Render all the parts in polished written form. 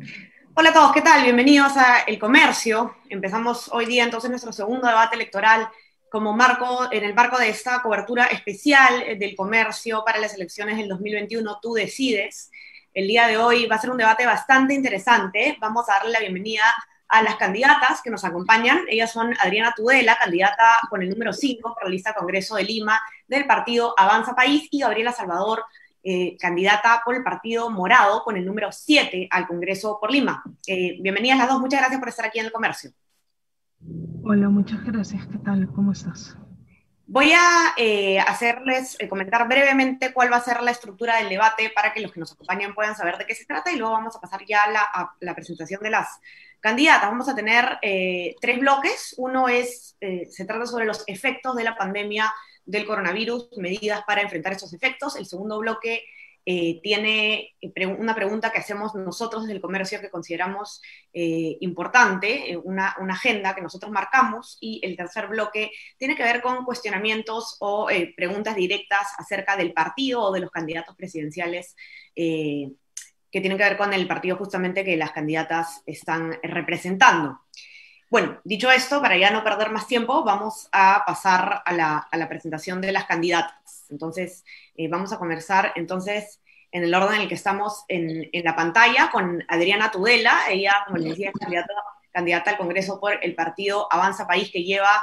Hola a todos, ¿qué tal? Bienvenidos a El Comercio. Empezamos hoy día entonces nuestro segundo debate electoral como marco, en el marco de esta cobertura especial del comercio para las elecciones del 2021. Tú decides. El día de hoy va a ser un debate bastante interesante. Vamos a darle la bienvenida a las candidatas que nos acompañan. Ellas son Adriana Tudela, candidata con el número 5 por la lista Congreso de Lima del partido Avanza País, y Gabriela Salvador, candidata por el Partido Morado con el número 7 al Congreso por Lima. Bienvenidas las dos, muchas gracias por estar aquí en El Comercio. Hola, muchas gracias. ¿Qué tal? ¿Cómo estás? Voy a hacerles comentar brevemente cuál va a ser la estructura del debate para que los que nos acompañan puedan saber de qué se trata, y luego vamos a pasar ya a la presentación de las candidatas. Vamos a tener tres bloques. Uno se trata sobre los efectos de la pandemia del coronavirus, medidas para enfrentar esos efectos. El segundo bloque tiene una pregunta que hacemos nosotros desde El Comercio que consideramos importante, una agenda que nosotros marcamos. Y el tercer bloque tiene que ver con cuestionamientos o preguntas directas acerca del partido o de los candidatos presidenciales, que tienen que ver con el partido justamente que las candidatas están representando. Bueno, dicho esto, para ya no perder más tiempo, vamos a pasar a la presentación de las candidatas. Entonces, vamos a comenzar entonces en el orden en el que estamos en la pantalla, con Adriana Tudela. Ella, como les decía, es candidata al Congreso por el partido Avanza País, que lleva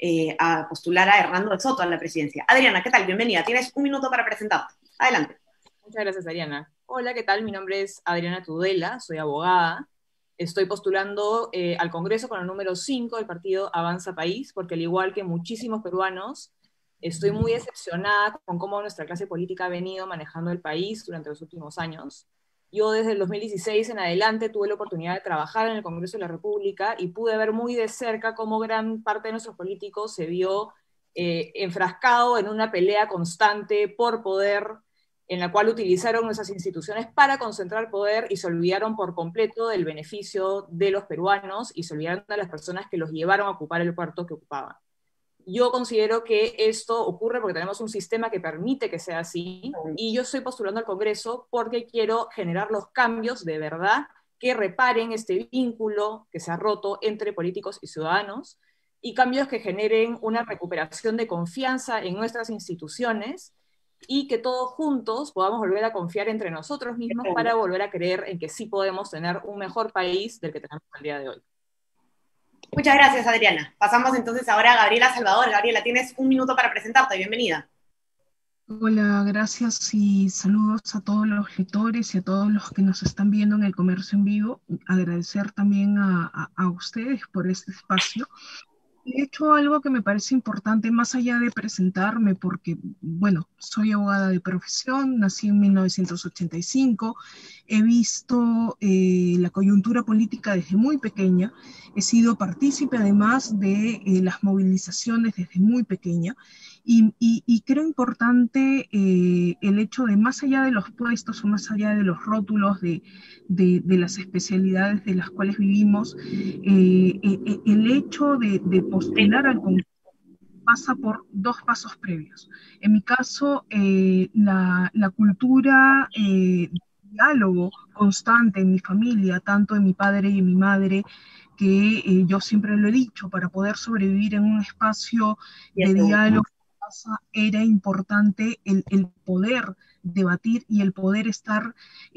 a postular a Hernando de Soto a la presidencia. Adriana, ¿qué tal? Bienvenida. Tienes un minuto para presentarte. Adelante. Muchas gracias, Ariana. Hola, ¿qué tal? Mi nombre es Adriana Tudela, soy abogada. Estoy postulando al Congreso con el número 5 del partido Avanza País, porque al igual que muchísimos peruanos, estoy muy decepcionada con cómo nuestra clase política ha venido manejando el país durante los últimos años. Yo desde el 2016 en adelante tuve la oportunidad de trabajar en el Congreso de la República y pude ver muy de cerca cómo gran parte de nuestros políticos se vio enfrascado en una pelea constante por poder, en la cual utilizaron nuestras instituciones para concentrar poder y se olvidaron por completo del beneficio de los peruanos y se olvidaron de las personas que los llevaron a ocupar el puerto que ocupaban. Yo considero que esto ocurre porque tenemos un sistema que permite que sea así, y yo estoy postulando al Congreso porque quiero generar los cambios de verdad que reparen este vínculo que se ha roto entre políticos y ciudadanos, y cambios que generen una recuperación de confianza en nuestras instituciones, y que todos juntos podamos volver a confiar entre nosotros mismos para volver a creer en que sí podemos tener un mejor país del que tenemos al día de hoy. Muchas gracias, Adriana. Pasamos entonces ahora a Gabriela Salvador. Gabriela, tienes un minuto para presentarte. Bienvenida. Hola, gracias y saludos a todos los lectores y a todos los que nos están viendo en el comercio en vivo. Agradecer también a ustedes por este espacio. De hecho, algo que me parece importante, más allá de presentarme, porque, bueno, soy abogada de profesión, nací en 1985, he visto la coyuntura política desde muy pequeña, he sido partícipe además de las movilizaciones desde muy pequeña, y creo importante el hecho de, más allá de los puestos o más allá de los rótulos de las especialidades de las cuales vivimos, el hecho de postular al concurso pasa por dos pasos previos. En mi caso, la cultura diálogo constante en mi familia, tanto en mi padre y en mi madre, que yo siempre lo he dicho, para poder sobrevivir en un espacio de diálogo era importante el poder debatir y el poder estar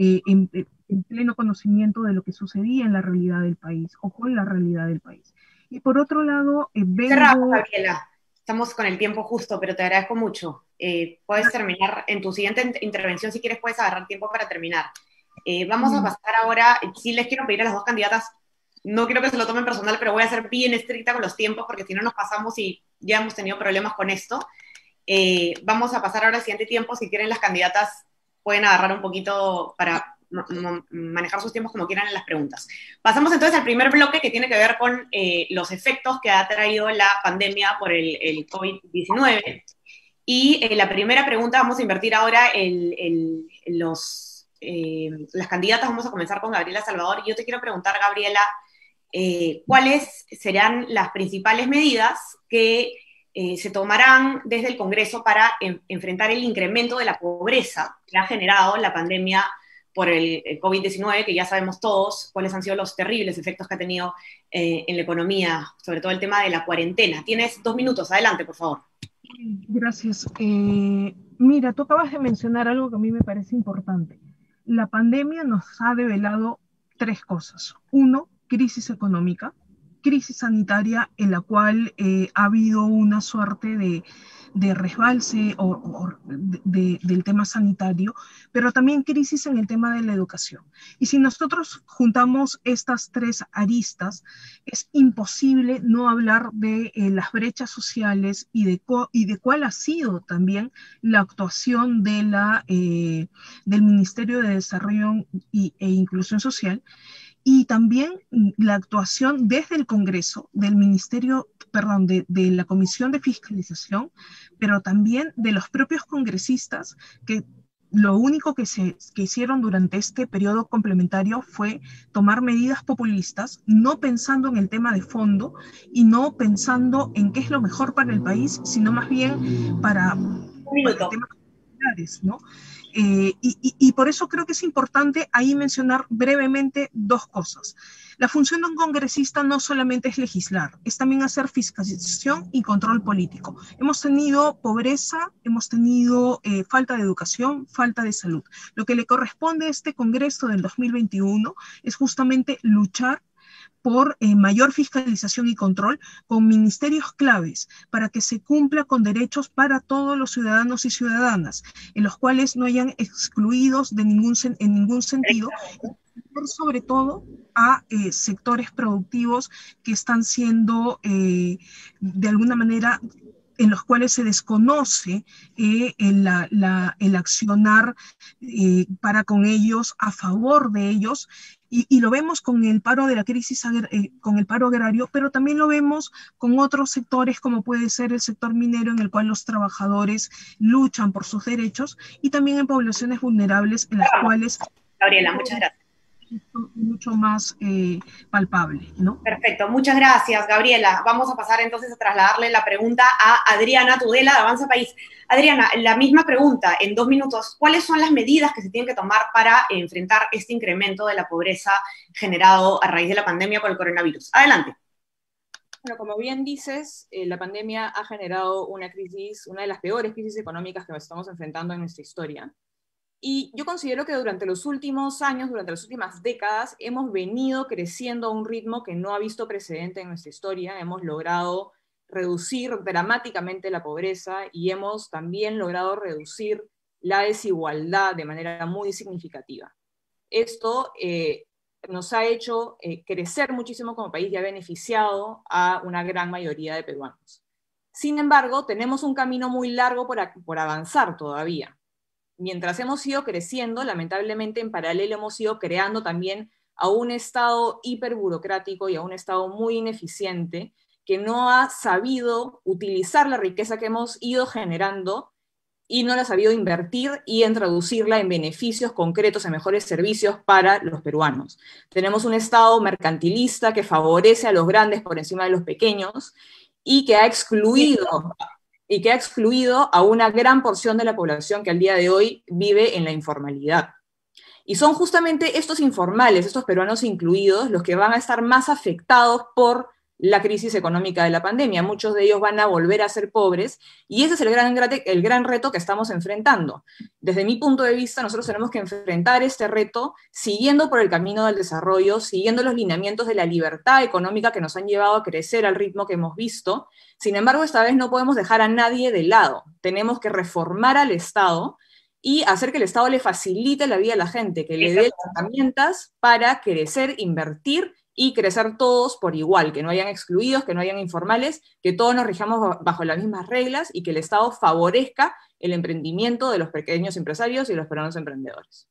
en pleno conocimiento de lo que sucedía en la realidad del país o con la realidad del país. Y por otro lado, Cerramos, vengo... Gabriela. Estamos con el tiempo justo, pero te agradezco mucho. Puedes terminar en tu siguiente intervención, si quieres, puedes agarrar tiempo para terminar. Vamos a Bien, pasar ahora, sí les quiero pedir a las dos candidatas, no quiero que se lo tomen personal, pero voy a ser bien estricta con los tiempos, porque si no nos pasamos y ya hemos tenido problemas con esto. Vamos a pasar ahora al siguiente tiempo. Si quieren, las candidatas pueden agarrar un poquito para manejar sus tiempos como quieran en las preguntas. Pasamos entonces al primer bloque, que tiene que ver con los efectos que ha traído la pandemia por el COVID-19. Y la primera pregunta vamos a invertir ahora las candidatas. Vamos a comenzar con Gabriela Salvador. Y yo te quiero preguntar, Gabriela, ¿cuáles serán las principales medidas que se tomarán desde el Congreso para enfrentar el incremento de la pobreza que ha generado la pandemia por el COVID-19, que ya sabemos todos cuáles han sido los terribles efectos que ha tenido en la economía, sobre todo el tema de la cuarentena. Tienes 2 minutos, adelante, por favor. Gracias. Mira, tú acabas de mencionar algo que a mí me parece importante. La pandemia nos ha develado tres cosas. Uno, crisis económica, crisis sanitaria en la cual ha habido una suerte de resbalse del tema sanitario, pero también crisis en el tema de la educación. Y si nosotros juntamos estas tres aristas, es imposible no hablar de las brechas sociales y de cuál ha sido también la actuación del Ministerio de Desarrollo e Inclusión Social, y también la actuación desde el Congreso, del Ministerio, perdón, de la Comisión de Fiscalización, pero también de los propios congresistas que lo único que hicieron durante este periodo complementario fue tomar medidas populistas, no pensando en el tema de fondo y no pensando en qué es lo mejor para el país, sino más bien para temas populares, ¿no? Y por eso creo que es importante ahí mencionar brevemente dos cosas. La función de un congresista no solamente es legislar, es también hacer fiscalización y control político. Hemos tenido pobreza, hemos tenido falta de educación, falta de salud. Lo que le corresponde a este Congreso del 2021 es justamente luchar por mayor fiscalización y control con ministerios claves para que se cumpla con derechos para todos los ciudadanos y ciudadanas, en los cuales no hayan excluidos en ningún sentido, sobre todo a sectores productivos que están siendo de alguna manera en los cuales se desconoce el accionar para con ellos, a favor de ellos, y lo vemos con el paro de la crisis, con el paro agrario, pero también lo vemos con otros sectores como puede ser el sector minero, en el cual los trabajadores luchan por sus derechos, y también en poblaciones vulnerables en las cuales... Gabriela, muchas gracias. Mucho más palpable, ¿no? Perfecto, muchas gracias, Gabriela. Vamos a pasar entonces a trasladarle la pregunta a Adriana Tudela de Avanza País. Adriana, la misma pregunta, en 2 minutos. ¿Cuáles son las medidas que se tienen que tomar para enfrentar este incremento de la pobreza generado a raíz de la pandemia por el coronavirus? Adelante. Bueno, como bien dices, la pandemia ha generado una crisis, una de las peores crisis económicas que nos estamos enfrentando en nuestra historia. Y yo considero que durante los últimos años, durante las últimas décadas, hemos venido creciendo a un ritmo que no ha visto precedente en nuestra historia. Hemos logrado reducir dramáticamente la pobreza y hemos también logrado reducir la desigualdad de manera muy significativa. Esto nos ha hecho crecer muchísimo como país y ha beneficiado a una gran mayoría de peruanos. Sin embargo, tenemos un camino muy largo por avanzar todavía. Mientras hemos ido creciendo, lamentablemente en paralelo hemos ido creando también a un Estado hiperburocrático y a un Estado muy ineficiente que no ha sabido utilizar la riqueza que hemos ido generando y no la ha sabido invertir y en traducirla en beneficios concretos, en mejores servicios para los peruanos. Tenemos un Estado mercantilista que favorece a los grandes por encima de los pequeños y que ha excluido a una gran porción de la población que al día de hoy vive en la informalidad. Y son justamente estos informales, estos peruanos incluidos, los que van a estar más afectados por la crisis económica de la pandemia. Muchos de ellos van a volver a ser pobres y ese es el gran reto que estamos enfrentando. Desde mi punto de vista, nosotros tenemos que enfrentar este reto siguiendo por el camino del desarrollo, siguiendo los lineamientos de la libertad económica que nos han llevado a crecer al ritmo que hemos visto. Sin embargo, esta vez no podemos dejar a nadie de lado. Tenemos que reformar al Estado y hacer que el Estado le facilite la vida a la gente, que le dé las herramientas para crecer, invertir y crecer todos por igual, que no hayan excluidos, que no hayan informales, que todos nos rijamos bajo las mismas reglas y que el Estado favorezca el emprendimiento de los pequeños empresarios y los peruanos emprendedores.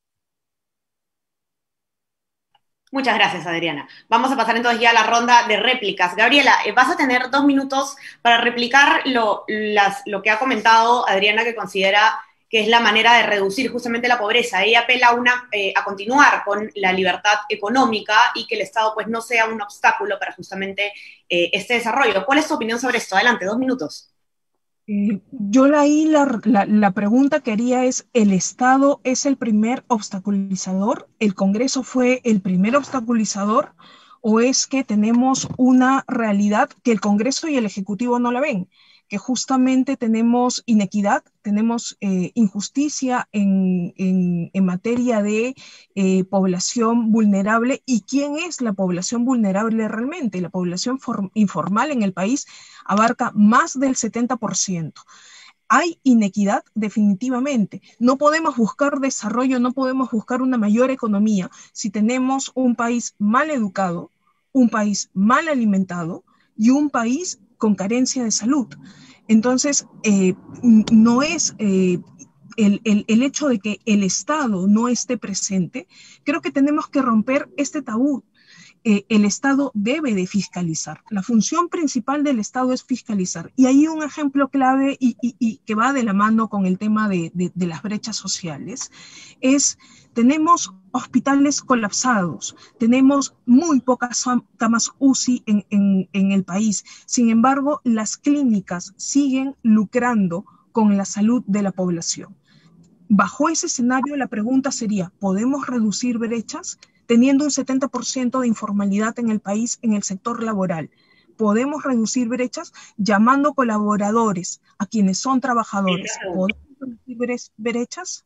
Muchas gracias, Adriana. Vamos a pasar entonces ya a la ronda de réplicas. Gabriela, vas a tener 2 minutos para replicar lo que ha comentado Adriana, que considera que es la manera de reducir justamente la pobreza. Ella apela a continuar con la libertad económica y que el Estado pues, no sea un obstáculo para justamente este desarrollo. ¿Cuál es tu opinión sobre esto? Adelante, 2 minutos. Yo ahí la pregunta que haría es, ¿el Estado es el primer obstaculizador? ¿El Congreso fue el primer obstaculizador? ¿O es que tenemos una realidad que el Congreso y el Ejecutivo no la ven? Que justamente tenemos inequidad, tenemos injusticia en materia de población vulnerable. ¿Y quién es la población vulnerable realmente? La población informal en el país abarca más del 70%. Hay inequidad definitivamente. No podemos buscar desarrollo, no podemos buscar una mayor economía si tenemos un país mal educado, un país mal alimentado y un país con carencia de salud. Entonces, no es el hecho de que el Estado no esté presente. Creo que tenemos que romper este tabú. El Estado debe de fiscalizar. La función principal del Estado es fiscalizar. Y hay un ejemplo clave y que va de la mano con el tema de las brechas sociales, es tenemos hospitales colapsados, tenemos muy pocas camas UCI en el país. Sin embargo, las clínicas siguen lucrando con la salud de la población. Bajo ese escenario, la pregunta sería, ¿podemos reducir brechas? Teniendo un 70% de informalidad en el país en el sector laboral, ¿podemos reducir brechas? Llamando colaboradores a quienes son trabajadores, ¿podemos reducir brechas?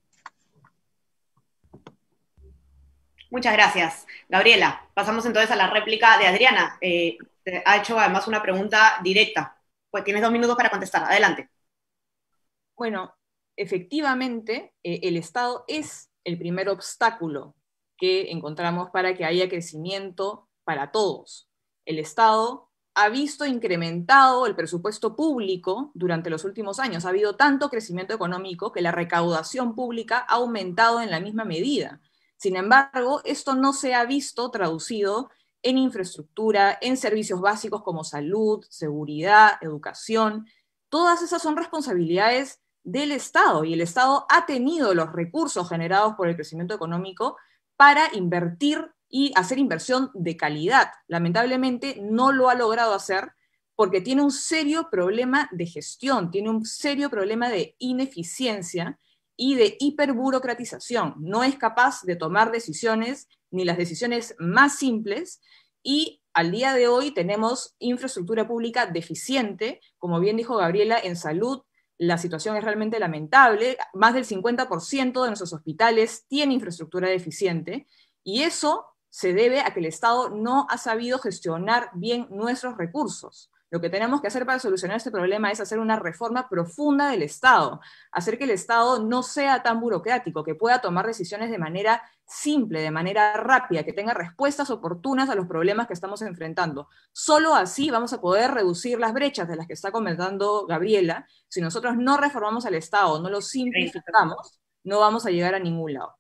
Muchas gracias, Gabriela. Pasamos entonces a la réplica de Adriana. Te ha hecho además una pregunta directa. Pues tienes 2 minutos para contestar. Adelante. Bueno, efectivamente, el Estado es el primer obstáculo que encontramos para que haya crecimiento para todos. El Estado ha visto incrementado el presupuesto público durante los últimos años. Ha habido tanto crecimiento económico que la recaudación pública ha aumentado en la misma medida. Sin embargo, esto no se ha visto traducido en infraestructura, en servicios básicos como salud, seguridad, educación. Todas esas son responsabilidades del Estado, y el Estado ha tenido los recursos generados por el crecimiento económico para invertir y hacer inversión de calidad. Lamentablemente no lo ha logrado hacer porque tiene un serio problema de gestión, tiene un serio problema de ineficiencia y de hiperburocratización. No es capaz de tomar decisiones, ni las decisiones más simples, y al día de hoy tenemos infraestructura pública deficiente, como bien dijo Gabriela, en salud. La situación es realmente lamentable. Más del 50% de nuestros hospitales tiene infraestructura deficiente, y eso se debe a que el Estado no ha sabido gestionar bien nuestros recursos. Lo que tenemos que hacer para solucionar este problema es hacer una reforma profunda del Estado, hacer que el Estado no sea tan burocrático, que pueda tomar decisiones de manera simple, de manera rápida, que tenga respuestas oportunas a los problemas que estamos enfrentando. Solo así vamos a poder reducir las brechas de las que está comentando Gabriela. Si nosotros no reformamos al Estado, no lo simplificamos, no vamos a llegar a ningún lado.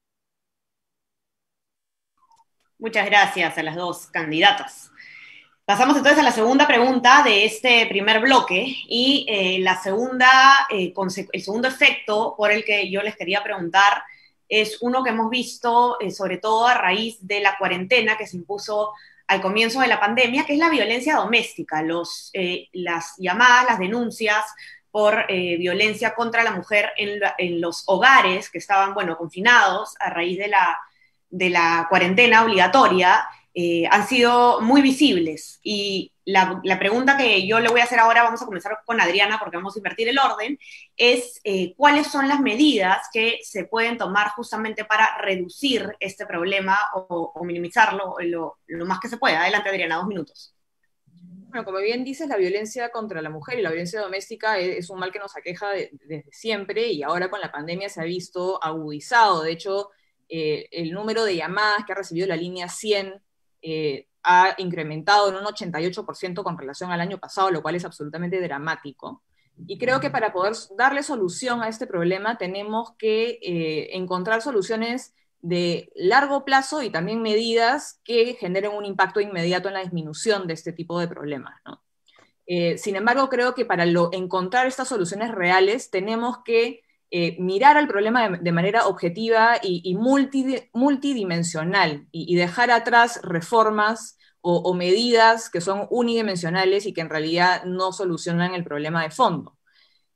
Muchas gracias a las dos candidatas. Pasamos entonces a la segunda pregunta de este primer bloque, y el segundo efecto por el que yo les quería preguntar es uno que hemos visto sobre todo a raíz de la cuarentena que se impuso al comienzo de la pandemia, que es la violencia doméstica, las llamadas, las denuncias por violencia contra la mujer en los hogares que estaban, bueno, confinados a raíz de la cuarentena obligatoria. Han sido muy visibles. Y la pregunta que yo le voy a hacer ahora, vamos a comenzar con Adriana porque vamos a invertir el orden, es cuáles son las medidas que se pueden tomar justamente para reducir este problema o minimizarlo lo más que se pueda. Adelante, Adriana, 2 minutos. Bueno, como bien dices, la violencia contra la mujer y la violencia doméstica es un mal que nos aqueja desde siempre, y ahora con la pandemia se ha visto agudizado. De hecho, el número de llamadas que ha recibido la línea 100 ha incrementado en un 88% con relación al año pasado, lo cual es absolutamente dramático. Y creo que para poder darle solución a este problema tenemos que encontrar soluciones de largo plazo y también medidas que generen un impacto inmediato en la disminución de este tipo de problemas, ¿no? Sin embargo, creo que para encontrar estas soluciones reales tenemos que mirar al problema de manera objetiva y multidimensional, y dejar atrás reformas o medidas que son unidimensionales y que en realidad no solucionan el problema de fondo.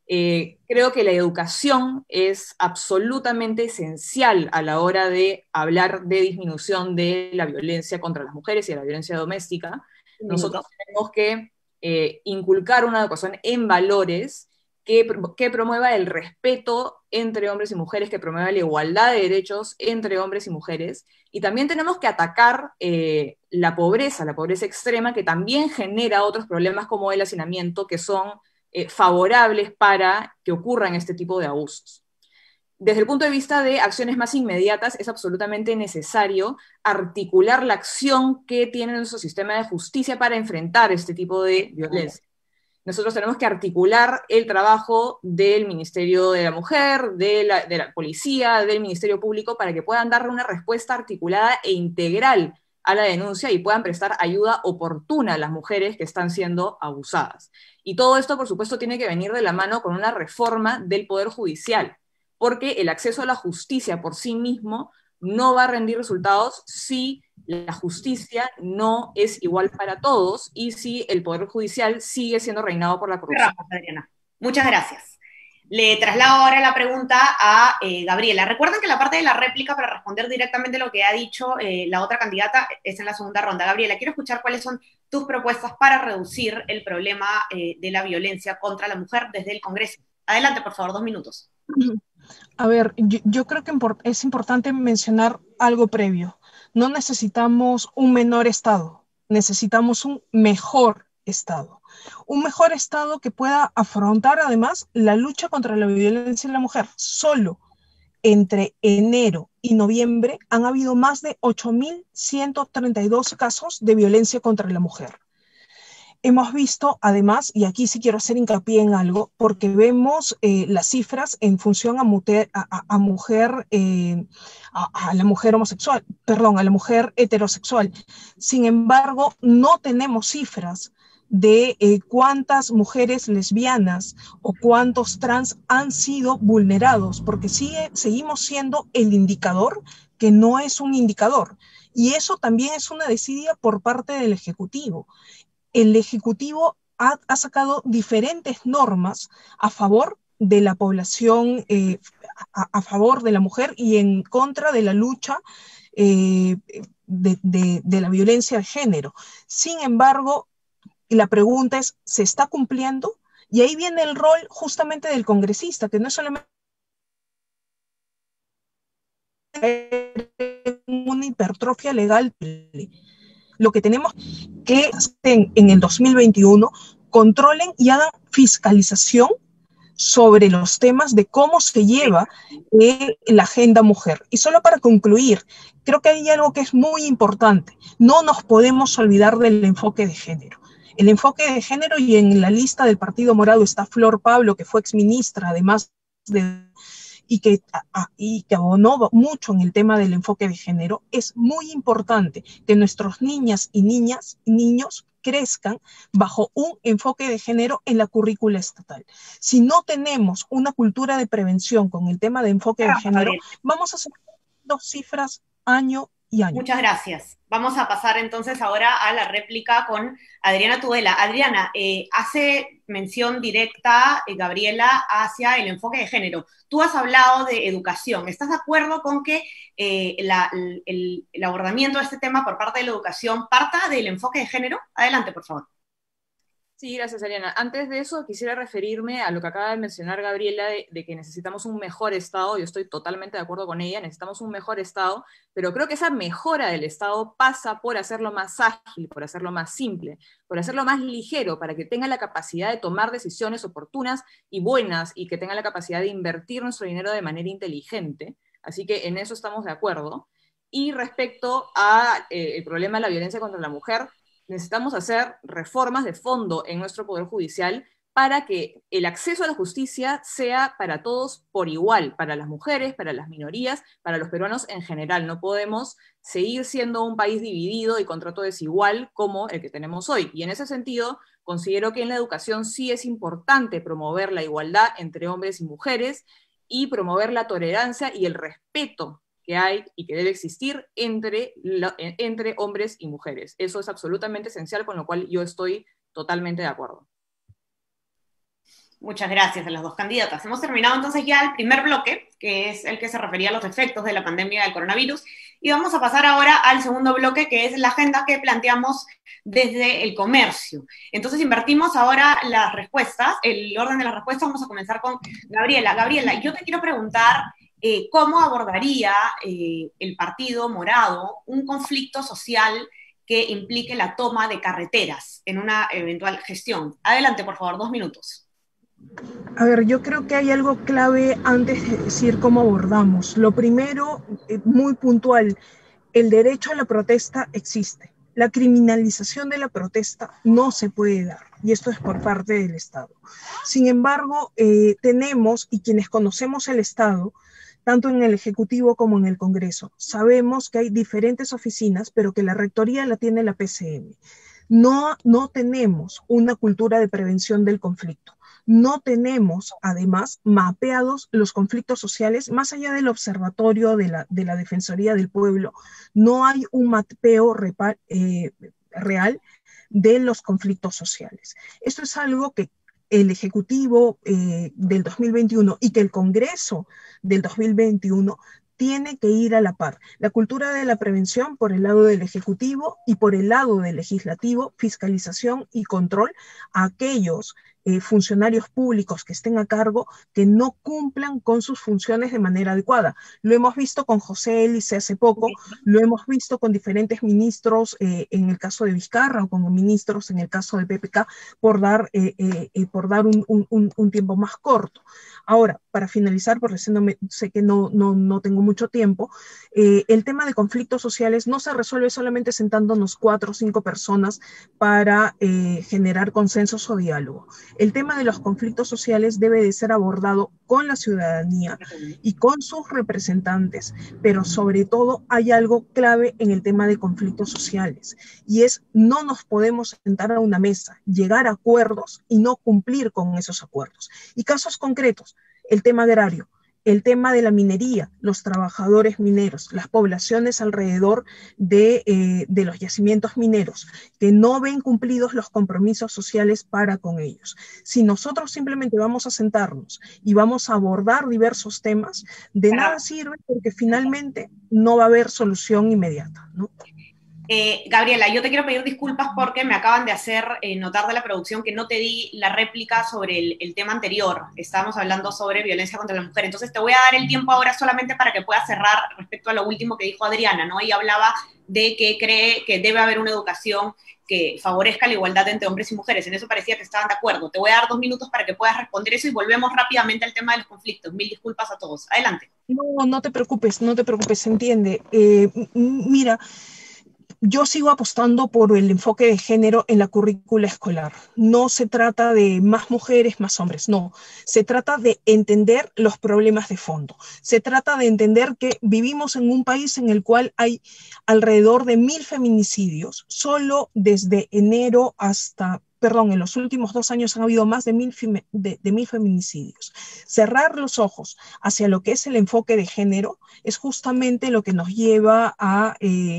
Creo que la educación es absolutamente esencial a la hora de hablar de disminución de la violencia contra las mujeres y de la violencia doméstica. Nosotros tenemos que inculcar una educación en valores que promueva el respeto entre hombres y mujeres, que promueva la igualdad de derechos entre hombres y mujeres, y también tenemos que atacar la pobreza extrema, que también genera otros problemas como el hacinamiento, que son favorables para que ocurran este tipo de abusos. Desde el punto de vista de acciones más inmediatas, es absolutamente necesario articular la acción que tiene nuestro sistema de justicia para enfrentar este tipo de violencia. Nosotros tenemos que articular el trabajo del Ministerio de la Mujer, de la Policía, del Ministerio Público, para que puedan darle una respuesta articulada e integral a la denuncia y puedan prestar ayuda oportuna a las mujeres que están siendo abusadas. Y todo esto, por supuesto, tiene que venir de la mano con una reforma del Poder Judicial, porque el acceso a la justicia por sí mismo no va a rendir resultados si la justicia no es igual para todos y si el Poder Judicial sigue siendo reinado por la corrupción. Adriana. Muchas gracias. Le traslado ahora la pregunta a Gabriela. Recuerden que la parte de la réplica para responder directamente lo que ha dicho la otra candidata es en la segunda ronda. Gabriela, quiero escuchar cuáles son tus propuestas para reducir el problema de la violencia contra la mujer desde el Congreso. Adelante, por favor, 2 minutos. A ver, yo creo que es importante mencionar algo previo. No necesitamos un menor Estado, necesitamos un mejor Estado. Un mejor Estado que pueda afrontar además la lucha contra la violencia en la mujer. Solo entre enero y noviembre han habido más de 8.132 casos de violencia contra la mujer. Hemos visto, además, y aquí sí quiero hacer hincapié en algo, porque vemos las cifras en función a la mujer homosexual, perdón, a la mujer heterosexual. Sin embargo, no tenemos cifras de cuántas mujeres lesbianas o cuántos trans han sido vulnerados, porque seguimos siendo el indicador que no es un indicador. Y eso también es una desidia por parte del Ejecutivo. El Ejecutivo ha sacado diferentes normas a favor de la población, a favor de la mujer y en contra de la lucha de la violencia de género. Sin embargo, la pregunta es, ¿se está cumpliendo? Y ahí viene el rol justamente del congresista, que no es solamente una hipertrofia legal. Lo que tenemos que hacer en el 2021, controlen y hagan fiscalización sobre los temas de cómo se lleva la agenda mujer. Y solo para concluir, creo que hay algo que es muy importante. No nos podemos olvidar del enfoque de género. El enfoque de género, y en la lista del Partido Morado está Flor Pablo, que fue exministra, además y que abonó mucho en el tema del enfoque de género. Es muy importante que nuestros niñas y niños crezcan bajo un enfoque de género en la currícula estatal. Si no tenemos una cultura de prevención con el tema de enfoque de género, vamos a seguir dos cifras año y año. Muchas gracias. Vamos a pasar entonces ahora a la réplica con Adriana Tudela. Adriana, hace mención directa, Gabriela, hacia el enfoque de género. Tú has hablado de educación. ¿Estás de acuerdo con que el abordamiento de este tema por parte de la educación parta del enfoque de género? Adelante, por favor. Sí, gracias, Ariana. Antes de eso, quisiera referirme a lo que acaba de mencionar Gabriela, de que necesitamos un mejor Estado. Yo estoy totalmente de acuerdo con ella, necesitamos un mejor Estado, pero creo que esa mejora del Estado pasa por hacerlo más ágil, por hacerlo más simple, por hacerlo más ligero, para que tenga la capacidad de tomar decisiones oportunas y buenas, y que tenga la capacidad de invertir nuestro dinero de manera inteligente. Así que en eso estamos de acuerdo. Y respecto al problema de la violencia contra la mujer, necesitamos hacer reformas de fondo en nuestro Poder Judicial para que el acceso a la justicia sea para todos por igual, para las mujeres, para las minorías, para los peruanos en general. No podemos seguir siendo un país dividido y con trato desigual como el que tenemos hoy. Y en ese sentido, considero que en la educación sí es importante promover la igualdad entre hombres y mujeres y promover la tolerancia y el respeto que hay y que debe existir entre hombres y mujeres. Eso es absolutamente esencial, con lo cual yo estoy totalmente de acuerdo. Muchas gracias a las dos candidatas. Hemos terminado entonces ya el primer bloque, que es el que se refería a los efectos de la pandemia del coronavirus, y vamos a pasar ahora al segundo bloque, que es la agenda que planteamos desde el comercio. Entonces invertimos ahora las respuestas, el orden de las respuestas. Vamos a comenzar con Gabriela. Gabriela, yo te quiero preguntar cómo abordaría el Partido Morado un conflicto social que implique la toma de carreteras en una eventual gestión. Adelante, por favor, 2 minutos. A ver, yo creo que hay algo clave antes de decir cómo abordamos. Lo primero, muy puntual, el derecho a la protesta existe. La criminalización de la protesta no se puede dar, y esto es por parte del Estado. Sin embargo, tenemos, y quienes conocemos el Estado, tanto en el Ejecutivo como en el Congreso, sabemos que hay diferentes oficinas, pero que la rectoría la tiene la PCM. No tenemos una cultura de prevención del conflicto. No tenemos, además, mapeados los conflictos sociales, más allá del observatorio de la Defensoría del Pueblo. No hay un mapeo real de los conflictos sociales. Esto es algo que el Ejecutivo del 2021 y que el Congreso del 2021 tiene que ir a la par. La cultura de la prevención por el lado del Ejecutivo y por el lado del Legislativo, fiscalización y control a aquellos funcionarios públicos que estén a cargo que no cumplan con sus funciones de manera adecuada. Lo hemos visto con José Élice hace poco, lo hemos visto con diferentes ministros en el caso de Vizcarra o con ministros en el caso de PPK por dar un tiempo más corto. Ahora, para finalizar, porque sé que no tengo mucho tiempo, el tema de conflictos sociales no se resuelve solamente sentándonos 4 o 5 personas para generar consensos o diálogo. El tema de los conflictos sociales debe de ser abordado con la ciudadanía y con sus representantes, pero sobre todo hay algo clave en el tema de conflictos sociales, y es no nos podemos sentar a una mesa, llegar a acuerdos y no cumplir con esos acuerdos. Y casos concretos, el tema agrario, el tema de la minería, los trabajadores mineros, las poblaciones alrededor de los yacimientos mineros, que no ven cumplidos los compromisos sociales para con ellos. Si nosotros simplemente vamos a sentarnos y vamos a abordar diversos temas, de nada sirve porque finalmente no va a haber solución inmediata, ¿no? Gabriela, yo te quiero pedir disculpas porque me acaban de hacer notar de la producción que no te di la réplica sobre el tema anterior. Estábamos hablando sobre violencia contra la mujer. Entonces te voy a dar el tiempo ahora solamente para que puedas cerrar respecto a lo último que dijo Adriana, ¿no? Ella hablaba de que cree que debe haber una educación que favorezca la igualdad entre hombres y mujeres. En eso parecía que estaban de acuerdo. Te voy a dar 2 minutos para que puedas responder eso y volvemos rápidamente al tema de los conflictos. Mil disculpas a todos. Adelante. No te preocupes, se entiende. Mira, yo sigo apostando por el enfoque de género en la currícula escolar. No se trata de más mujeres, más hombres, no. Se trata de entender los problemas de fondo. Se trata de entender que vivimos en un país en el cual hay alrededor de 1000 feminicidios. Solo desde enero en los últimos 2 años han habido más de 1000 feminicidios. Cerrar los ojos hacia lo que es el enfoque de género es justamente lo que nos lleva a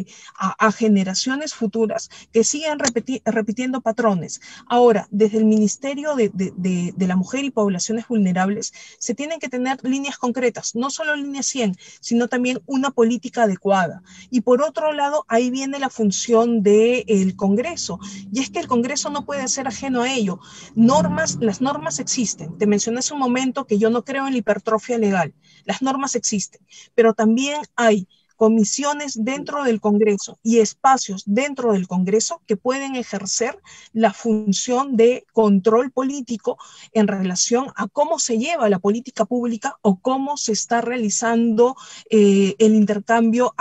generaciones futuras que sigan repitiendo patrones. Ahora, desde el Ministerio de la Mujer y Poblaciones Vulnerables se tienen que tener líneas concretas, no solo líneas 100, sino también una política adecuada. Y por otro lado, ahí viene la función del Congreso, y es que el Congreso no puede ser ajeno a ello. Las normas existen. Te mencioné hace un momento que yo no creo en la hipertrofia legal. Las normas existen, pero también hay comisiones dentro del Congreso y espacios dentro del Congreso que pueden ejercer la función de control político en relación a cómo se lleva la política pública o cómo se está realizando el intercambio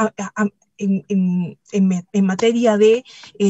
en materia de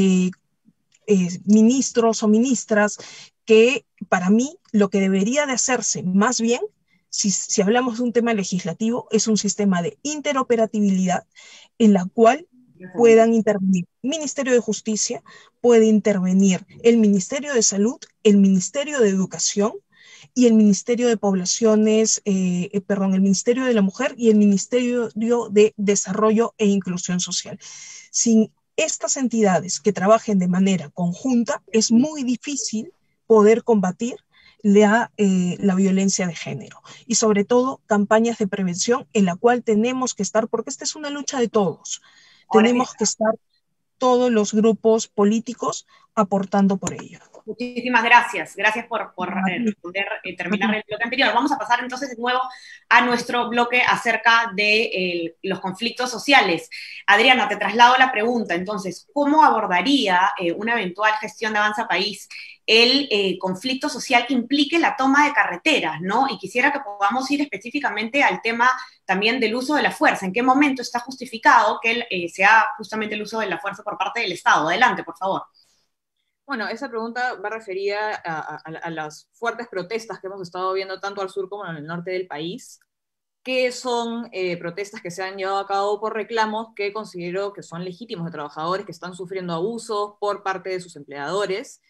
ministros o ministras, que para mí lo que debería de hacerse más bien, si hablamos de un tema legislativo, es un sistema de interoperabilidad en la cual puedan intervenir el Ministerio de Justicia, puede intervenir el Ministerio de Salud, el Ministerio de Educación y el Ministerio de Poblaciones, el Ministerio de la Mujer y el Ministerio de Desarrollo e Inclusión Social. Sin estas entidades que trabajen de manera conjunta, es muy difícil poder combatir la violencia de género. Y sobre todo, campañas de prevención en la cual tenemos que estar, porque esta es una lucha de todos. Ahora sí. Tenemos que estar todos los grupos políticos aportando por ello. Muchísimas gracias. Gracias por responder, terminar el bloque anterior. Vamos a pasar entonces de nuevo a nuestro bloque acerca de los conflictos sociales. Adriana, te traslado la pregunta. Entonces, ¿cómo abordaría una eventual gestión de Avanza País el conflicto social que implique la toma de carreteras, ¿no? Y quisiera que podamos ir específicamente al tema también del uso de la fuerza. ¿En qué momento está justificado que sea justamente el uso de la fuerza por parte del Estado? Adelante, por favor. Bueno, esa pregunta va referida a las fuertes protestas que hemos estado viendo tanto al sur como en el norte del país, que son protestas que se han llevado a cabo por reclamos que considero que son legítimos de trabajadores que están sufriendo abusos por parte de sus empleadores.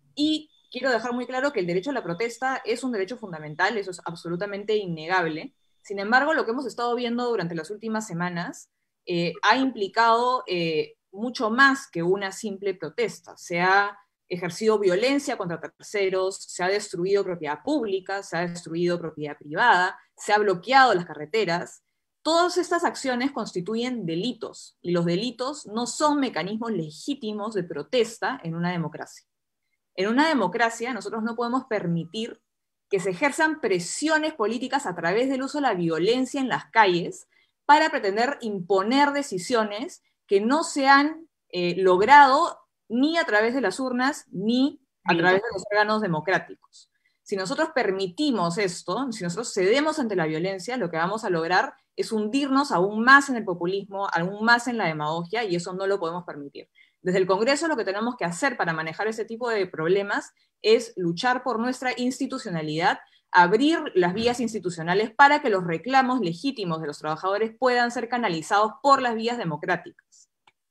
Y quiero dejar muy claro que el derecho a la protesta es un derecho fundamental, eso es absolutamente innegable. Sin embargo, lo que hemos estado viendo durante las últimas semanas ha implicado mucho más que una simple protesta. Se ha ejercido violencia contra terceros, se ha destruido propiedad pública, se ha destruido propiedad privada, se ha bloqueado las carreteras. Todas estas acciones constituyen delitos, y los delitos no son mecanismos legítimos de protesta en una democracia. En una democracia nosotros no podemos permitir que se ejerzan presiones políticas a través del uso de la violencia en las calles para pretender imponer decisiones que no se han logrado ni a través de las urnas, ni a través de los órganos democráticos. Si nosotros permitimos esto, si nosotros cedemos ante la violencia, lo que vamos a lograr es hundirnos aún más en el populismo, aún más en la demagogia, y eso no lo podemos permitir. Desde el Congreso lo que tenemos que hacer para manejar ese tipo de problemas es luchar por nuestra institucionalidad, abrir las vías institucionales para que los reclamos legítimos de los trabajadores puedan ser canalizados por las vías democráticas.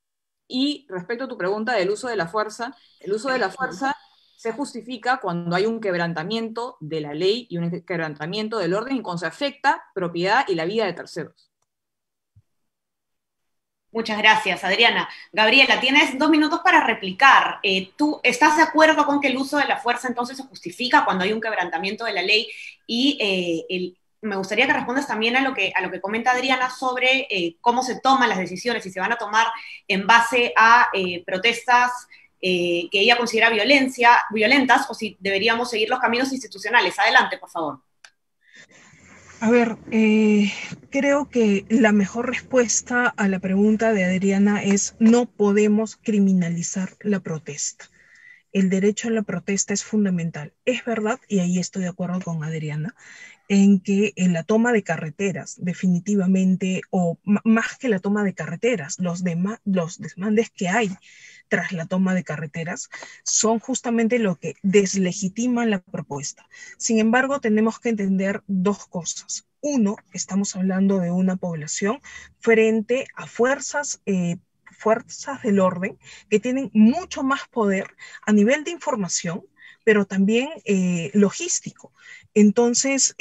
Y respecto a tu pregunta del uso de la fuerza, el uso de la fuerza se justifica cuando hay un quebrantamiento de la ley y un quebrantamiento del orden y cuando se afecta propiedad y la vida de terceros. Muchas gracias, Adriana. Gabriela, tienes 2 minutos para replicar. ¿Tú estás de acuerdo con que el uso de la fuerza entonces se justifica cuando hay un quebrantamiento de la ley? Y me gustaría que respondas también a lo que comenta Adriana sobre cómo se toman las decisiones, si se van a tomar en base a protestas que ella considera violentas, o si deberíamos seguir los caminos institucionales. Adelante, por favor. A ver, creo que la mejor respuesta a la pregunta de Adriana es: no podemos criminalizar la protesta. El derecho a la protesta es fundamental. Es verdad, y ahí estoy de acuerdo con Adriana, en que en la toma de carreteras, definitivamente, o más que la toma de carreteras, los desmandes que hay tras la toma de carreteras son justamente lo que deslegitiman la propuesta. Sin embargo, tenemos que entender dos cosas. Uno, estamos hablando de una población frente a fuerzas del orden que tienen mucho más poder a nivel de información, pero también logístico. Entonces,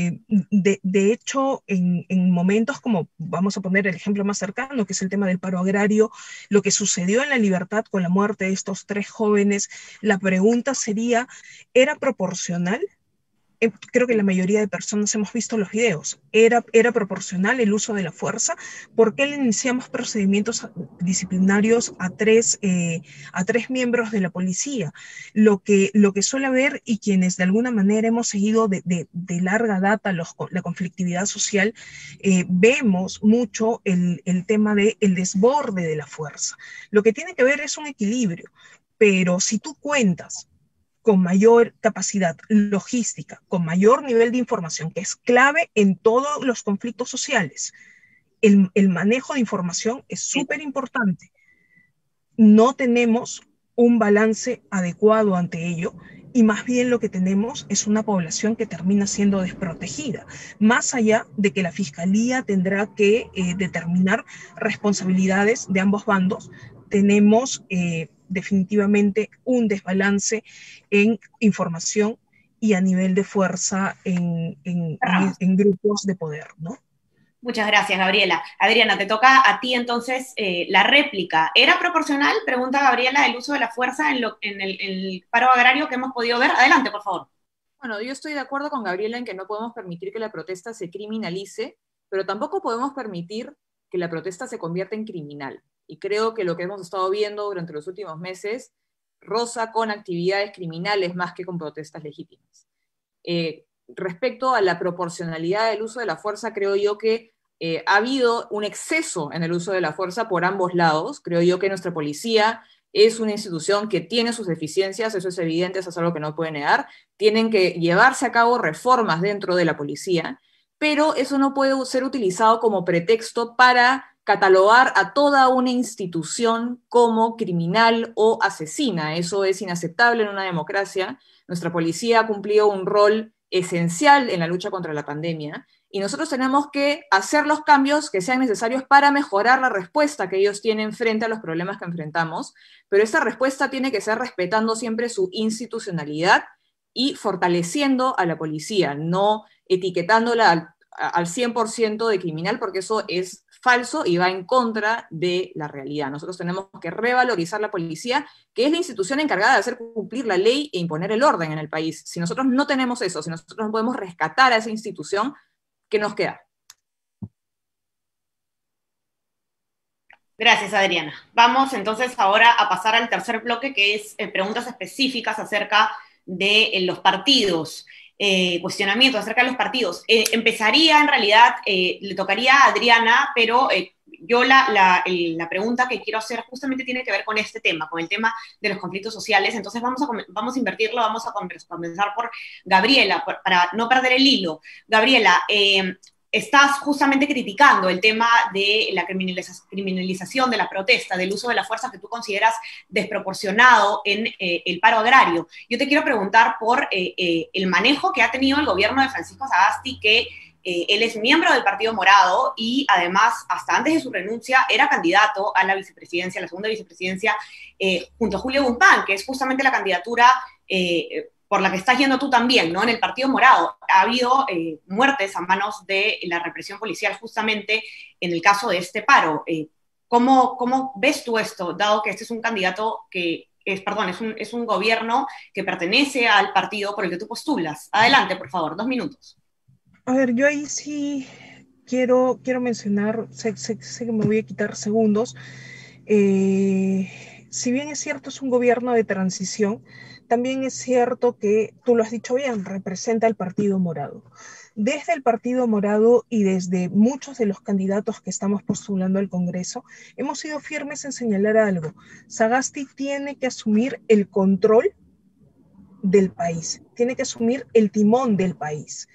de hecho, en momentos como, vamos a poner el ejemplo más cercano, que es el tema del paro agrario, lo que sucedió en La Libertad con la muerte de estos 3 jóvenes, la pregunta sería, ¿era proporcional? Creo que la mayoría de personas hemos visto los videos. ¿Era proporcional el uso de la fuerza? ¿Por qué le iniciamos procedimientos disciplinarios a tres miembros de la policía? Lo que suele haber, y quienes de alguna manera hemos seguido de larga data la conflictividad social, vemos mucho el tema del desborde de la fuerza. Lo que tiene que ver es un equilibrio, pero si tú cuentas con mayor capacidad logística, con mayor nivel de información, que es clave en todos los conflictos sociales. El manejo de información es súper importante. No tenemos un balance adecuado ante ello, y más bien lo que tenemos es una población que termina siendo desprotegida, más allá de que la Fiscalía tendrá que determinar responsabilidades de ambos bandos. Tenemos definitivamente un desbalance en información y a nivel de fuerza en grupos de poder, ¿no? Muchas gracias, Gabriela. Adriana, te toca a ti entonces la réplica. ¿Era proporcional, pregunta Gabriela, el uso de la fuerza en el paro agrario que hemos podido ver? Adelante, por favor. Bueno, yo estoy de acuerdo con Gabriela en que no podemos permitir que la protesta se criminalice, pero tampoco podemos permitir que la protesta se convierta en criminal. Y creo que lo que hemos estado viendo durante los últimos meses roza con actividades criminales más que con protestas legítimas. Respecto a la proporcionalidad del uso de la fuerza, creo yo que ha habido un exceso en el uso de la fuerza por ambos lados. Creo yo que nuestra policía es una institución que tiene sus deficiencias, eso es evidente, eso es algo que no puede negar. Tienen que llevarse a cabo reformas dentro de la policía, pero eso no puede ser utilizado como pretexto para catalogar a toda una institución como criminal o asesina. Eso es inaceptable en una democracia. Nuestra policía ha cumplido un rol esencial en la lucha contra la pandemia y nosotros tenemos que hacer los cambios que sean necesarios para mejorar la respuesta que ellos tienen frente a los problemas que enfrentamos, pero esta respuesta tiene que ser respetando siempre su institucionalidad y fortaleciendo a la policía, no etiquetándola al 100% de criminal, porque eso es falso y va en contra de la realidad. Nosotros tenemos que revalorizar la policía, que es la institución encargada de hacer cumplir la ley e imponer el orden en el país. Si nosotros no tenemos eso, si nosotros no podemos rescatar a esa institución, ¿qué nos queda? Gracias, Adriana. Vamos entonces ahora a pasar al tercer bloque, que es preguntas específicas acerca de los partidos, cuestionamientos acerca de los partidos. Empezaría, en realidad, le tocaría a Adriana, pero yo la pregunta que quiero hacer justamente tiene que ver con este tema, con el tema de los conflictos sociales. Entonces vamos a invertirlo, vamos a comenzar por Gabriela, para no perder el hilo. Gabriela, estás justamente criticando el tema de la criminalización de la protesta, del uso de la fuerza que tú consideras desproporcionado en el paro agrario. Yo te quiero preguntar por el manejo que ha tenido el gobierno de Francisco Sagasti, que él es miembro del Partido Morado y además, hasta antes de su renuncia, era candidato a la vicepresidencia, a la segunda vicepresidencia, junto a Julio Guzmán, que es justamente la candidatura por la que estás yendo tú también, ¿no? En el Partido Morado ha habido muertes a manos de la represión policial justamente en el caso de este paro. ¿Cómo ves tú esto, dado que este es un candidato que es un gobierno que pertenece al partido por el que tú postulas? Adelante, por favor, 2 minutos. A ver, yo ahí sí quiero mencionar, sé que me voy a quitar segundos. Si bien es cierto, es un gobierno de transición, también es cierto que, tú lo has dicho bien, representa al Partido Morado. Desde el Partido Morado y desde muchos de los candidatos que estamos postulando al Congreso, hemos sido firmes en señalar algo. Sagasti tiene que asumir el control del país, tiene que asumir el timón del país.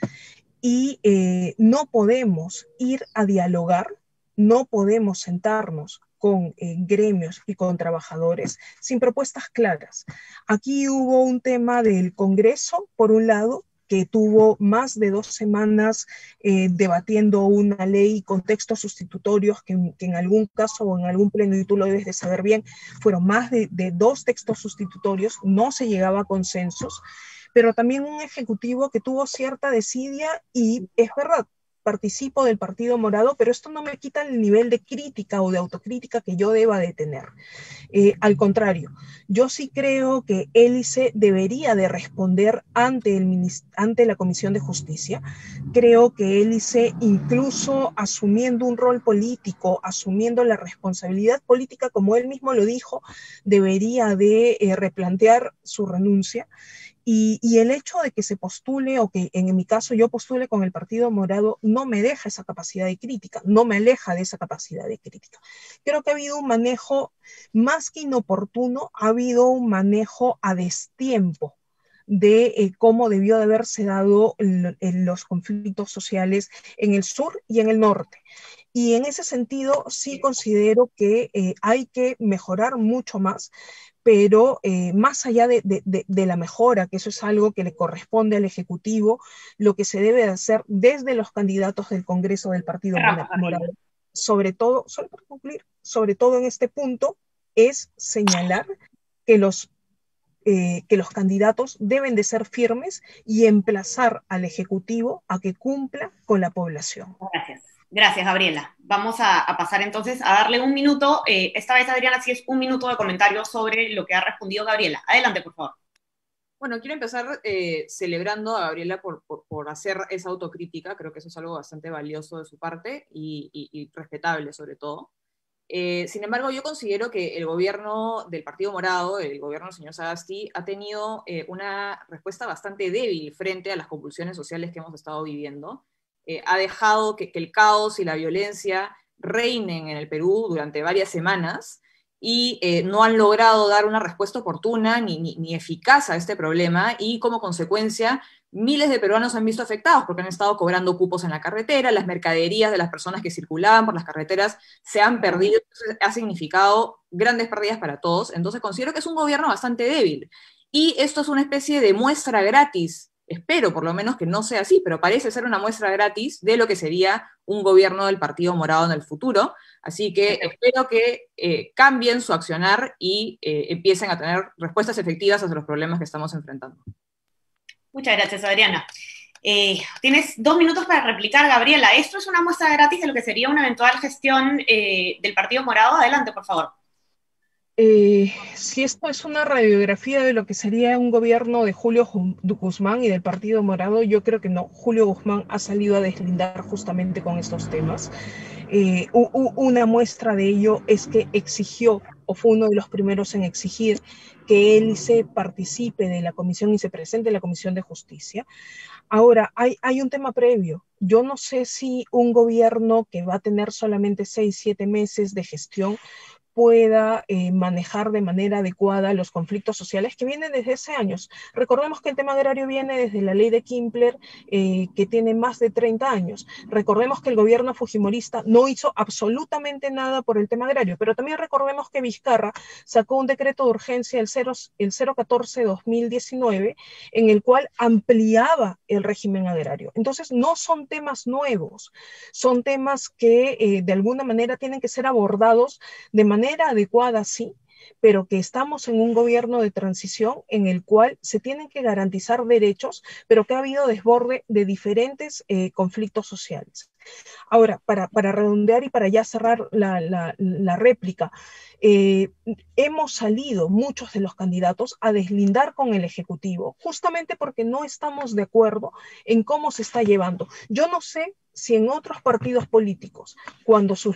Y no podemos ir a dialogar, no podemos sentarnos con gremios y con trabajadores sin propuestas claras. Aquí hubo un tema del Congreso, por un lado, que tuvo más de 2 semanas debatiendo una ley con textos sustitutorios que en algún caso o en algún pleno, y tú lo debes de saber bien, fueron más de 2 textos sustitutorios, no se llegaba a consensos, pero también un ejecutivo que tuvo cierta desidia y es verdad, participo del Partido Morado, pero esto no me quita el nivel de crítica o de autocrítica que yo deba de tener. Al contrario, yo sí creo que Hélice debería de responder ante la Comisión de Justicia. Creo que Hélice, incluso asumiendo un rol político, asumiendo la responsabilidad política, como él mismo lo dijo, debería de replantear su renuncia. Y el hecho de que se postule, o que en mi caso yo postule con el Partido Morado, no me deja esa capacidad de crítica, no me aleja de esa capacidad de crítica. Creo que ha habido un manejo más que inoportuno, ha habido un manejo a destiempo de cómo debió de haberse dado los conflictos sociales en el sur y en el norte. Y en ese sentido sí considero que hay que mejorar mucho más, pero más allá de la mejora, que eso es algo que le corresponde al Ejecutivo, lo que se debe de hacer desde los candidatos del Congreso del Partido Morado, sobre todo, solo para concluir, sobre todo en este punto, es señalar que los candidatos deben de ser firmes y emplazar al Ejecutivo a que cumpla con la población. Gracias. Gracias, Gabriela. Vamos a pasar entonces a darle 1 minuto. Esta vez, Adriana, sí es 1 minuto de comentario sobre lo que ha respondido Gabriela. Adelante, por favor. Bueno, quiero empezar celebrando a Gabriela por hacer esa autocrítica. Creo que eso es algo bastante valioso de su parte y respetable sobre todo. Sin embargo, yo considero que el gobierno del Partido Morado, el gobierno del señor Sagasti, ha tenido una respuesta bastante débil frente a las convulsiones sociales que hemos estado viviendo. Ha dejado que el caos y la violencia reinen en el Perú durante varias semanas y no han logrado dar una respuesta oportuna ni eficaz a este problema, y como consecuencia miles de peruanos se han visto afectados porque han estado cobrando cupos en la carretera, las mercaderías de las personas que circulaban por las carreteras se han perdido, ha significado grandes pérdidas para todos. Entonces considero que es un gobierno bastante débil, y esto es una especie de muestra gratis. Espero por lo menos que no sea así, pero parece ser una muestra gratis de lo que sería un gobierno del Partido Morado en el futuro. Así que espero que cambien su accionar y empiecen a tener respuestas efectivas a los problemas que estamos enfrentando. Muchas gracias, Adriana. Tienes 2 minutos para replicar, Gabriela. Esto es una muestra gratis de lo que sería una eventual gestión del Partido Morado. Adelante, por favor. Si esto es una radiografía de lo que sería un gobierno de Julio Guzmán y del Partido Morado, yo creo que no. Julio Guzmán ha salido a deslindar justamente con estos temas. Una muestra de ello es que exigió, o fue uno de los primeros en exigir, que él se participe de la comisión y se presente en la Comisión de Justicia. Ahora, hay un tema previo. Yo no sé si un gobierno que va a tener solamente 6, 7 meses de gestión pueda manejar de manera adecuada los conflictos sociales que vienen desde hace años. Recordemos que el tema agrario viene desde la ley de Kimpler, que tiene más de 30 años. Recordemos que el gobierno fujimorista no hizo absolutamente nada por el tema agrario, pero también recordemos que Vizcarra sacó un decreto de urgencia, el 014-2019, en el cual ampliaba el régimen agrario. Entonces, no son temas nuevos, son temas que de alguna manera tienen que ser abordados de manera adecuada, sí, pero que estamos en un gobierno de transición en el cual se tienen que garantizar derechos, pero que ha habido desborde de diferentes conflictos sociales. Ahora, para redondear y para ya cerrar la réplica, hemos salido muchos de los candidatos a deslindar con el Ejecutivo, justamente porque no estamos de acuerdo en cómo se está llevando. Yo no sé si en otros partidos políticos, cuando sus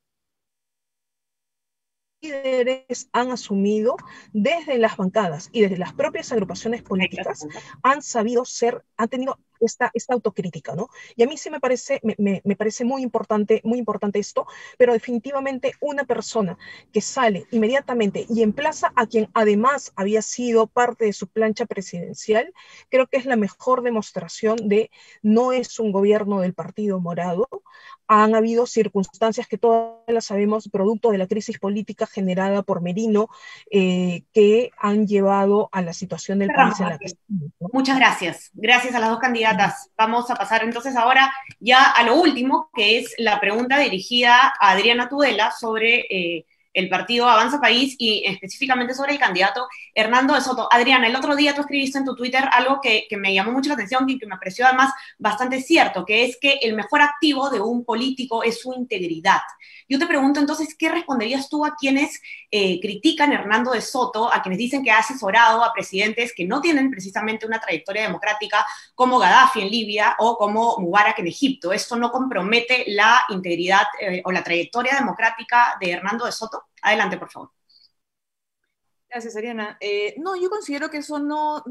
líderes han asumido desde las bancadas y desde las propias agrupaciones políticas, han sabido han tenido esta autocrítica, ¿no? Y a mí sí me parece muy importante esto, pero definitivamente una persona que sale inmediatamente y emplaza a quien además había sido parte de su plancha presidencial, creo que es la mejor demostración de no es un gobierno del Partido Morado. Han habido circunstancias que todas las sabemos, producto de la crisis política generada por Merino, que han llevado a la situación del país en la que estamos, ¿no? Muchas gracias. Gracias a las dos candidatas. Vamos a pasar entonces ahora ya a lo último, que es la pregunta dirigida a Adriana Tudela sobre el partido Avanza País y específicamente sobre el candidato Hernando de Soto. Adriana, el otro día tú escribiste en tu Twitter algo que me llamó mucho la atención y que me pareció además bastante cierto, que es que el mejor activo de un político es su integridad. Yo te pregunto entonces, ¿qué responderías tú a quienes critican a Hernando de Soto, a quienes dicen que ha asesorado a presidentes que no tienen precisamente una trayectoria democrática como Gaddafi en Libia o como Mubarak en Egipto? ¿Esto no compromete la integridad o la trayectoria democrática de Hernando de Soto? Adelante, por favor. Gracias, Ariana. No, yo considero que eso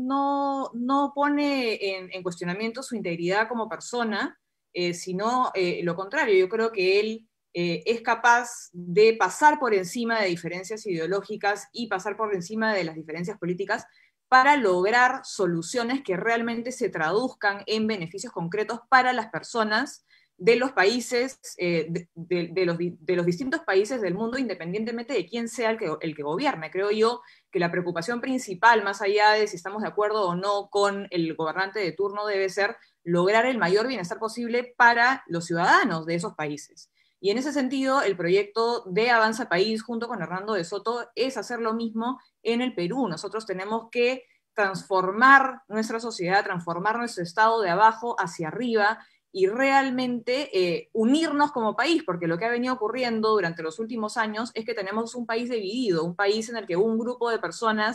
no pone en cuestionamiento su integridad como persona, sino lo contrario. Yo creo que él es capaz de pasar por encima de diferencias ideológicas y pasar por encima de las diferencias políticas para lograr soluciones que realmente se traduzcan en beneficios concretos para las personas de los países, de los distintos países del mundo, independientemente de quién sea el que gobierne. Creo yo que la preocupación principal, más allá de si estamos de acuerdo o no con el gobernante de turno, debe ser lograr el mayor bienestar posible para los ciudadanos de esos países. Y en ese sentido, el proyecto de Avanza País, junto con Hernando de Soto, es hacer lo mismo en el Perú. Nosotros tenemos que transformar nuestra sociedad, transformar nuestro estado de abajo hacia arriba y realmente unirnos como país, porque lo que ha venido ocurriendo durante los últimos años es que tenemos un país dividido, un país en el que un grupo de personas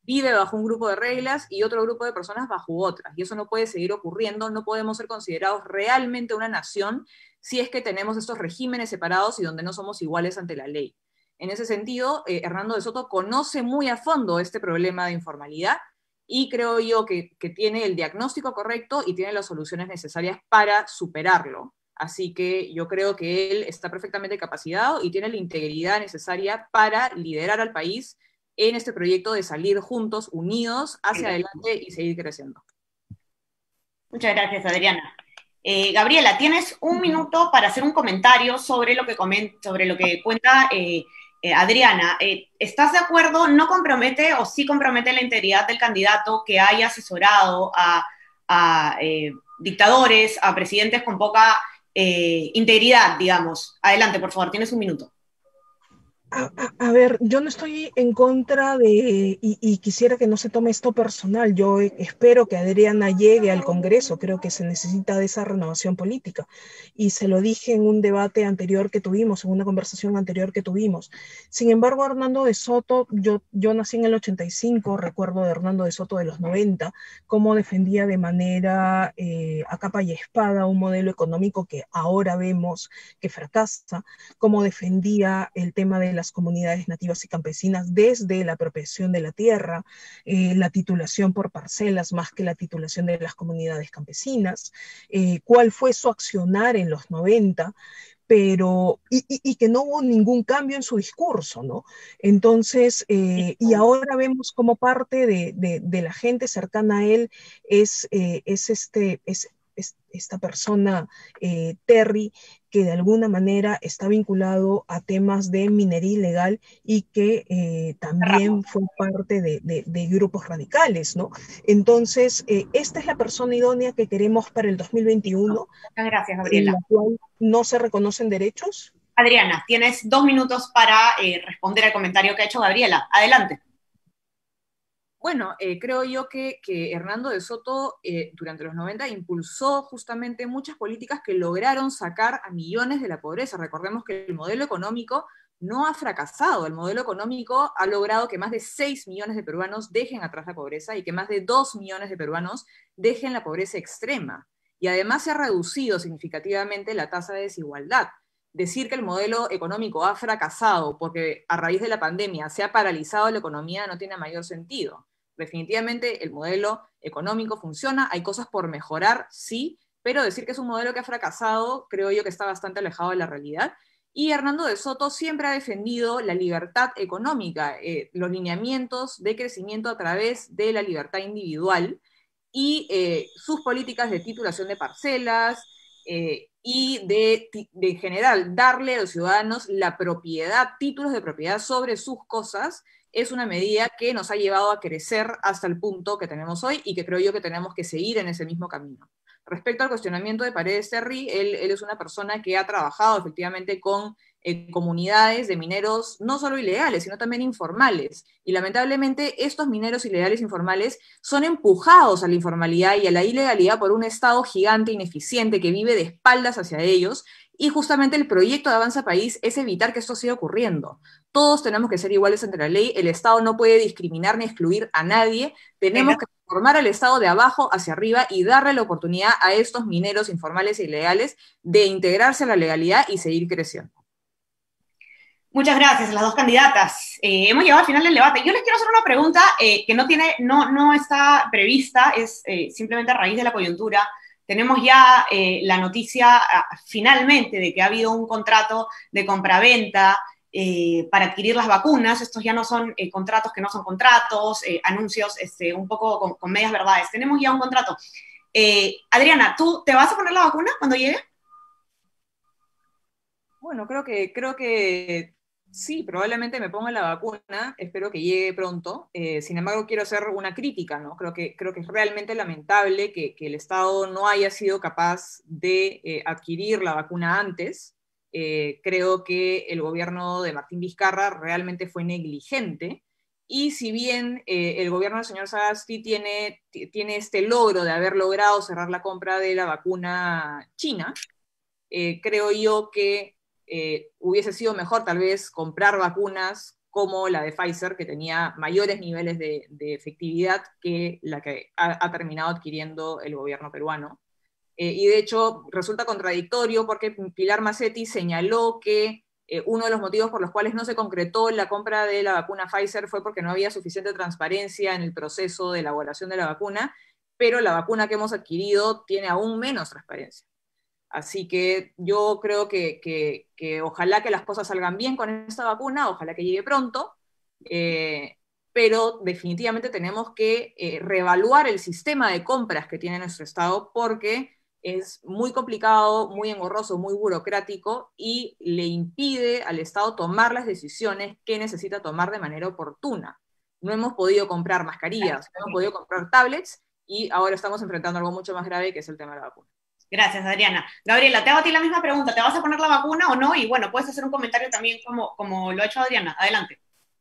vive bajo un grupo de reglas y otro grupo de personas bajo otras. Y eso no puede seguir ocurriendo, no podemos ser considerados realmente una nación si es que tenemos estos regímenes separados y donde no somos iguales ante la ley. En ese sentido, Hernando de Soto conoce muy a fondo este problema de informalidad y creo yo que tiene el diagnóstico correcto y tiene las soluciones necesarias para superarlo. Así que yo creo que él está perfectamente capacitado y tiene la integridad necesaria para liderar al país en este proyecto de salir juntos, unidos, hacia adelante y seguir creciendo. Muchas gracias, Adriana. Gabriela, tienes un minuto para hacer un comentario sobre lo que cuenta Adriana. ¿Estás de acuerdo? ¿No compromete o sí compromete la integridad del candidato que haya asesorado a dictadores, a presidentes con poca integridad, digamos? Adelante, por favor, tienes un minuto. A ver, yo no estoy en contra de, y quisiera que no se tome esto personal. Yo espero que Adriana llegue al Congreso. Creo que se necesita de esa renovación política. Y se lo dije en un debate anterior que tuvimos, en una conversación anterior que tuvimos. Sin embargo, Hernando de Soto, yo nací en el 85, recuerdo de Hernando de Soto de los 90, cómo defendía de manera a capa y espada un modelo económico que ahora vemos que fracasa, cómo defendía el tema de las comunidades nativas y campesinas desde la apropiación de la tierra, la titulación por parcelas más que la titulación de las comunidades campesinas, cuál fue su accionar en los 90, pero, y que no hubo ningún cambio en su discurso, ¿no? Entonces, y ahora vemos como parte de la gente cercana a él es esta persona, Terry, que de alguna manera está vinculado a temas de minería ilegal y que también fue parte de grupos radicales, ¿no? Entonces, esta es la persona idónea que queremos para el 2021. Muchas gracias, Gabriela. En la cual no se reconocen derechos. Adriana, tienes 2 minutos para responder al comentario que ha hecho Gabriela. Adelante. Bueno, creo yo que Hernando de Soto durante los 90 impulsó justamente muchas políticas que lograron sacar a millones de la pobreza. Recordemos que el modelo económico no ha fracasado. El modelo económico ha logrado que más de 6 millones de peruanos dejen atrás la pobreza y que más de 2 millones de peruanos dejen la pobreza extrema. Y además se ha reducido significativamente la tasa de desigualdad. Decir que el modelo económico ha fracasado porque a raíz de la pandemia se ha paralizado la economía no tiene mayor sentido. Definitivamente el modelo económico funciona, hay cosas por mejorar, sí, pero decir que es un modelo que ha fracasado, creo yo que está bastante alejado de la realidad. Y Hernando de Soto siempre ha defendido la libertad económica, los lineamientos de crecimiento a través de la libertad individual y sus políticas de titulación de parcelas y de general darle a los ciudadanos la propiedad, títulos de propiedad sobre sus cosas, es una medida que nos ha llevado a crecer hasta el punto que tenemos hoy y que creo yo que tenemos que seguir en ese mismo camino. Respecto al cuestionamiento de Paredes Terry, él es una persona que ha trabajado efectivamente con comunidades de mineros no solo ilegales, sino también informales. Y lamentablemente estos mineros ilegales informales son empujados a la informalidad y a la ilegalidad por un Estado gigante, ineficiente, que vive de espaldas hacia ellos. Y justamente el proyecto de Avanza País es evitar que esto siga ocurriendo. Todos tenemos que ser iguales ante la ley, el Estado no puede discriminar ni excluir a nadie, tenemos que formar al Estado de abajo hacia arriba y darle la oportunidad a estos mineros informales e ilegales de integrarse a la legalidad y seguir creciendo. Muchas gracias a las dos candidatas. Hemos llegado al final del debate. Yo les quiero hacer una pregunta que no está prevista, es simplemente a raíz de la coyuntura. Tenemos ya la noticia finalmente de que ha habido un contrato de compraventa para adquirir las vacunas. Estos ya no son contratos que no son contratos, anuncios un poco con medias verdades. Tenemos ya un contrato. Adriana, ¿tú te vas a poner la vacuna cuando llegue? Bueno, creo que sí, probablemente me ponga la vacuna, espero que llegue pronto. Sin embargo, quiero hacer una crítica, ¿no? Creo que es realmente lamentable que el Estado no haya sido capaz de adquirir la vacuna antes. Creo que el gobierno de Martín Vizcarra realmente fue negligente. Y si bien el gobierno del señor Sagasti tiene este logro de haber logrado cerrar la compra de la vacuna china, creo yo que hubiese sido mejor tal vez comprar vacunas como la de Pfizer, que tenía mayores niveles de efectividad que la que ha terminado adquiriendo el gobierno peruano. Y de hecho resulta contradictorio porque Pilar Macetti señaló que uno de los motivos por los cuales no se concretó la compra de la vacuna Pfizer fue porque no había suficiente transparencia en el proceso de elaboración de la vacuna, pero la vacuna que hemos adquirido tiene aún menos transparencia. Así que yo creo que ojalá que las cosas salgan bien con esta vacuna, ojalá que llegue pronto, pero definitivamente tenemos que reevaluar el sistema de compras que tiene nuestro Estado porque es muy complicado, muy engorroso, muy burocrático y le impide al Estado tomar las decisiones que necesita tomar de manera oportuna. No hemos podido comprar mascarillas, no hemos podido comprar tablets y ahora estamos enfrentando algo mucho más grave que es el tema de la vacuna. Gracias, Adriana. Gabriela, te hago a ti la misma pregunta. ¿Te vas a poner la vacuna o no? Y bueno, puedes hacer un comentario también como lo ha hecho Adriana. Adelante.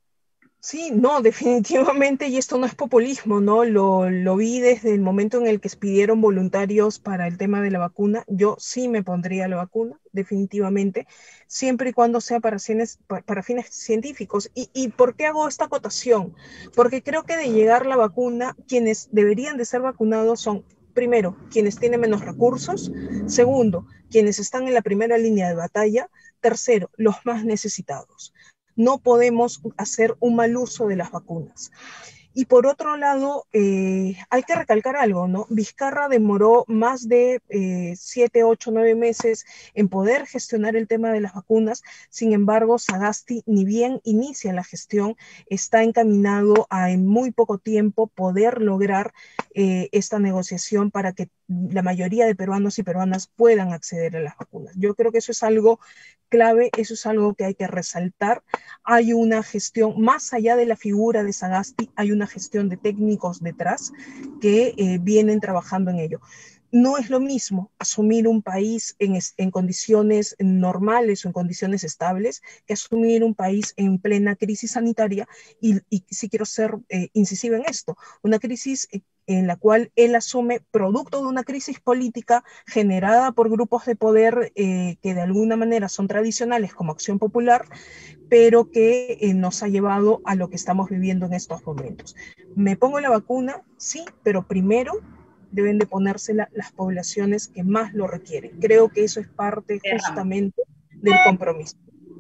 Sí, no, definitivamente, y esto no es populismo, ¿no? Lo vi desde el momento en el que pidieron voluntarios para el tema de la vacuna. Yo sí me pondría la vacuna, definitivamente, siempre y cuando sea para fines científicos. ¿Y por qué hago esta acotación? Porque creo que de llegar la vacuna, quienes deberían de ser vacunados son, primero, quienes tienen menos recursos, segundo, quienes están en la primera línea de batalla, tercero, los más necesitados. No podemos hacer un mal uso de las vacunas. Y por otro lado, hay que recalcar algo, ¿no? Vizcarra demoró más de 7, 8, 9 meses en poder gestionar el tema de las vacunas. Sin embargo, Sagasti, ni bien inicia la gestión, está encaminado a en muy poco tiempo poder lograr esta negociación para que la mayoría de peruanos y peruanas puedan acceder a las vacunas. Yo creo que eso es algo clave, eso es algo que hay que resaltar. Hay una gestión, más allá de la figura de Sagasti, hay una gestión de técnicos detrás que vienen trabajando en ello. No es lo mismo asumir un país en condiciones normales o en condiciones estables que asumir un país en plena crisis sanitaria y si quiero ser incisiva en esto, una crisis en la cual él asume producto de una crisis política generada por grupos de poder que de alguna manera son tradicionales como Acción Popular, pero que nos ha llevado a lo que estamos viviendo en estos momentos. ¿Me pongo la vacuna? Sí, pero primero deben de ponérsela las poblaciones que más lo requieren. Creo que eso es parte justamente del compromiso.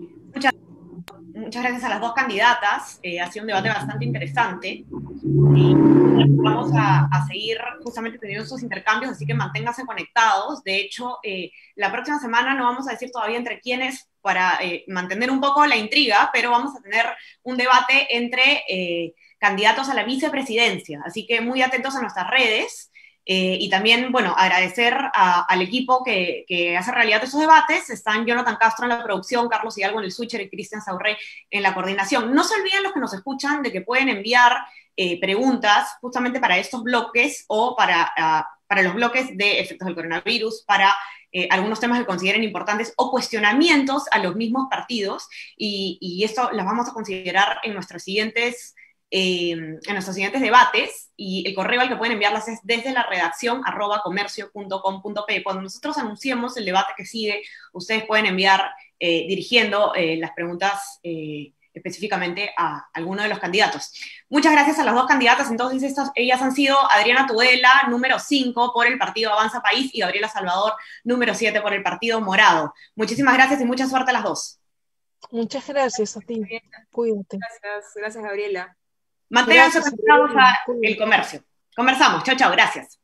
Muchas gracias a las dos candidatas. Ha sido un debate bastante interesante. Y vamos a seguir justamente teniendo estos intercambios, así que manténganse conectados. De hecho, la próxima semana no vamos a decir todavía entre quiénes para mantener un poco la intriga, pero vamos a tener un debate entre candidatos a la vicepresidencia. Así que muy atentos a nuestras redes. Y también, bueno, agradecer al equipo que hace realidad esos debates. Están Jonathan Castro en la producción, Carlos Hidalgo en el switcher y Cristian Saurré en la coordinación. No se olviden los que nos escuchan de que pueden enviar preguntas justamente para estos bloques o para los bloques de efectos del coronavirus, para algunos temas que consideren importantes o cuestionamientos a los mismos partidos. Y esto las vamos a considerar en nuestros siguientes debates, y el correo al que pueden enviarlas es desde la redacción @comercio.com.pe. Cuando nosotros anunciemos el debate que sigue, ustedes pueden enviar dirigiendo las preguntas específicamente a alguno de los candidatos. Muchas gracias a las dos candidatas. Entonces, ellas han sido Adriana Tudela, número 5 por el partido Avanza País, y Gabriela Salvador, número 7 por el partido Morado. Muchísimas gracias y mucha suerte a las dos. Muchas gracias a ti. Cuídate. Gracias, Gabriela. Manténganse conectados a El Comercio. Conversamos. Chao, chao. Gracias.